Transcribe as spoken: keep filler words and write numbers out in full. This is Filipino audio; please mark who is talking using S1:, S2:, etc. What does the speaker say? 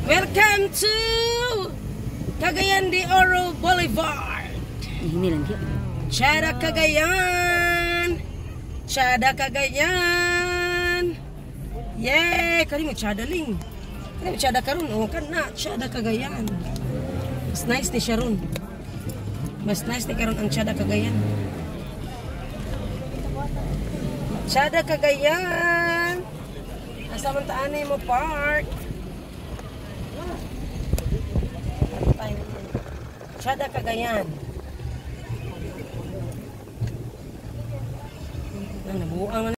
S1: Welcome to Cagayan de Oro Boulevard.
S2: Ini lang dia.
S1: Tiada Cagayan. Tiada Cagayan. Yeay, kali mo tiada ling. Kali mo tiada karun. Oh, kan na tiada Cagayan. Mas nice ni Sharon. Mas nice ni karon ang tiada Cagayan. Tiada Cagayan. Asa man taani mo park? Tiada Cagayan. Ano, nabuang